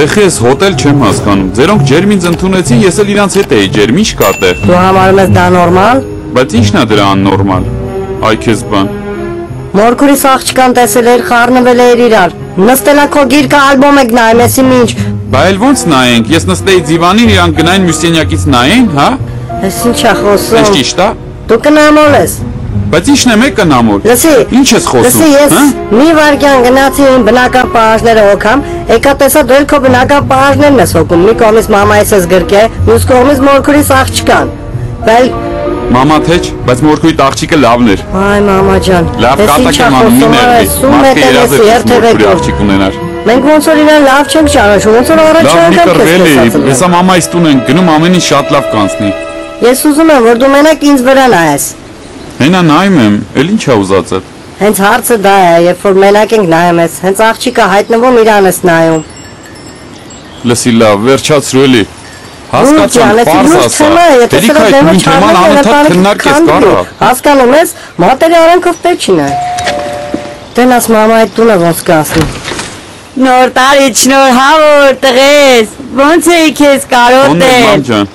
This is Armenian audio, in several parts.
Երեխի ես հոտել չեմ հասկանում, ձերոնք ջերմ ինձ ընդունեցին, ես էլ իրանց հետ էի ջերմ, ինչ կա տեղ։ Դու համարում ես դա նորմալ։ Բայց ինչն է դրա աննորմալ։ Այ քեզ բան։ Մորքուրիս աղջկան տեսել էր, խառնվել էր իրար։ Նստել ա քո գիրկը ալբոմ եք նայում, եսի ինչ։ Բա էլ ոնց նայենք, ես նստեի դիվանին, իրանք գնային մյուսենյակից նայեն, հա։ Ես ինչ ա խոսում։ Այս ճիշտ է։ Դու կնամոլ ես։ Բայց ինչն է մեկը նամոլ։ Լսի, ինչ ես խոսում, լսի, ես մի վարքյան գնացի իմ բնական պահանջները հոգամ, եկա տեսա դու էլ քո բնական պահանջներն ես հոգում, մի կողմից մամայիս ես գրկե, մյուս կողմից մորքուրիս աղջկան։ Բայց մամա թե չէ, բայց մորքույթ աղջիկը լավն էր։ Այ մամա ջան, լավ կատակ եմ անում, մի ներվի, մարդը երազել աղջիկ ունենար։ Մենք ոնց որ իրան լավ չենք ճանաչում, ոնց որ առաջ անգամ քեզ։ Հեսա մամայիս տուն ենք գնում, ամեն ինչ շատ լավ կանցնի։ Ես ուզում եմ, որ դու մենակ ինձ վրա նայես։ Հենա նայում եմ, էլ ինչ է ուզածը։ Հենց հարցը դա է, երբ որ մենակ ենք նայում ես, հենց աղջիկը հայտնվում իրան ես նայում։ Լսի լավ, վերջացրու էլի։ Հասկացան, պարզ ասա։ Դերիք այդ նույն թեման անընդհատ քննարկես կարա։ Հասկանում ես, մատերի արանքով պետք չի նայ։ Տենաս մամա այդ տունը ոնց կասնի։ Նոր տարի շնորհավոր տղես, ոնց էի քեզ կարոտել։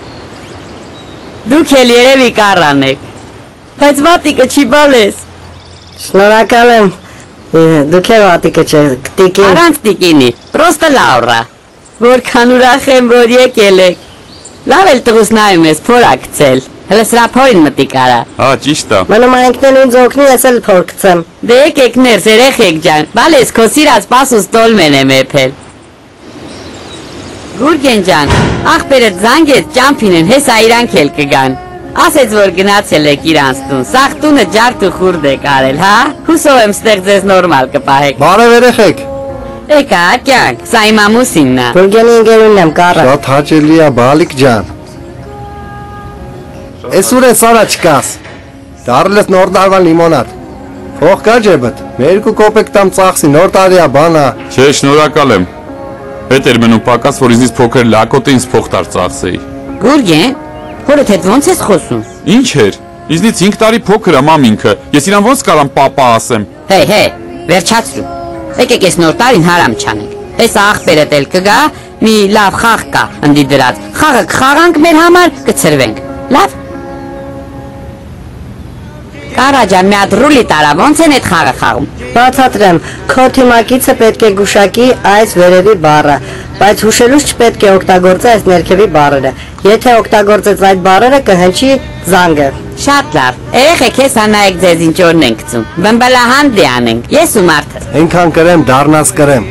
Դուք էլ երևի կառան եք, բայց վատիկը չի բալես։ Շնորհակալ եմ, դուք էլ վատիկը չեք, տիկին։ Առանց տիկինի, պրոստը Լաուրա, որքան ուրախ եմ, որ եկել եք։ Լավ էլ տղուս նայում ես, փոր ակցել, հլը սրա փորին մտի կարա։ Հա, ճիշտ է։ Մնում այնքն ինձ օգնի, ես էլ փոր կցեմ։ Դե եկեք ներս, երեխեք ջան, բալես քո սիրած պասուս տոլմեն եմ եփել։ Գուրգեն ջան, աղբերը զանգեց ճամփին են, հեսա իրանք էլ կգան։ Ասեց որ գնացել եք իրանց տուն, սաղ տունը ջարդ ու խուրդ եք արել, հա։ Հուսով եմ ստեղ ձեզ նորմալ կպահեք։ Բարև երեխեք։ Եկա, կյանք, սա իմ ամուսինն է։ Գուրգենի ընկերուհին եմ, կառը։ Շատ հաճելի է, բալիկ ջան։ Էս ուր ես արա չկաս։ Դարել ես նոր տարվա լիմոնադ։ Փող կա ջեբդ։ Մի 2 կոպեկ տամ ծախսի, նոր տարիա բանա։ Չէ, շնորհակալ եմ։ Հետ էր մնում պակաս, որ ինձ փոքր լակոտը ինձ փող տար ծախսեի։ Գուրգեն, հորդ հետ ոնց ես խոսում։ Ինչ էր։ Ինձնից 5 տարի փոքր է մամինքը։ Ես իրան ոնց կարամ պապա ասեմ։ Հե, վերջացրու։ Եկեք ես նոր տարին հարամ չանենք։ Հեսա աղբերդ էլ կգա, մի լավ խաղ կա ընդի դրած։ Խաղը կխաղանք մեր համար, կցրվենք։ Լավ։ Կարա ջան, մի հատ ռուլի տարա, ոնց են այդ խաղը խաղում։ Բացատրեմ, քո թիմակիցը պետք է գուշակի այս վերևի բառը, բայց հուշելուց չպետք է օգտագործել այս ներքևի բառերը։ Եթե օգտագործես այդ բառերը կհնչի զանգը։ Շատ լավ։ Երեխեք հեսա նայեք ձեզ ինչ օրն ենք գցում։ Բմբլահանդի անենք։ Ես ու մարդս։ Այնքան կրեմ, դառնաս կրեմ։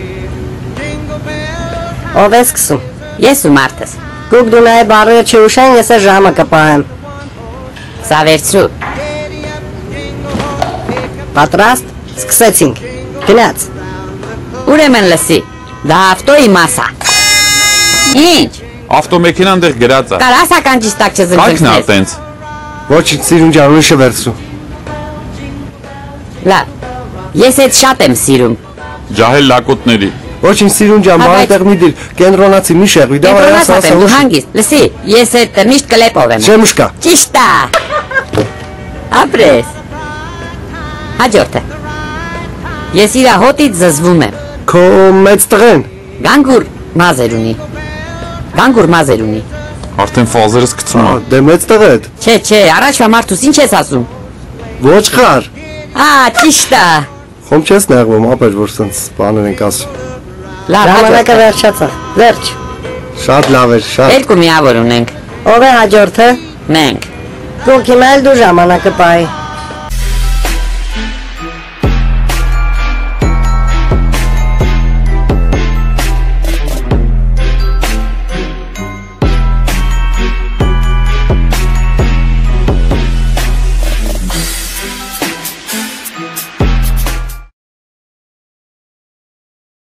Ով է սկսում։ Ես ու մարդս։ Դուք դու նայ բառերը չուշեն, ես է ժամը կպահեմ։ Սա վերցրու։ Պատրաստ, սկսեցինք, գնաց։ Ուրեմն լսի, դա ավտոյի մասա։ Ինչ։ Ավտոմեքենան դեղ գրած է։ Կարասական ճիստակ Կայքն է չզնցնես։ տենց։ Ոչինչ սիրուն ջան, ուրիշը վերցրու։ Լավ, ես այդ շատ եմ սիրում։ Ջահել լակոտների։ Ոչինչ սիրուն ջան, բան տեղ մի դիր, կենտրոնացի մի շեղվի, դավայ ասա, դու հանգիստ, լսի, ես այդ միշտ կլեպով եմ։ Շեմուշկա։ Ճիշտ է։ Ապրես։ Հաջորդը։ Ես իրա հոտից զզվում եմ։ Քո մեծ տղեն։ Գանգուր մազեր ունի։ Արդեն ֆազերը սկսում է։ Դե մեծ տղեդ։ Չէ, առաջվա մարդուս ինչ ես ասում։ Ոչխար։ Ճիշտ է։ Խոմ չես նեղվում, ապեր որ սենց բաներ ենք ասում։ Լավ, ժամանակը վերջացավ։ Վերջ։ Շատ լավ էր, շատ։ Երկու միավոր ունենք։ Ով է հաջորդը։ Մենք։ Դուք հիմա էլ դու ժամանակը պահի։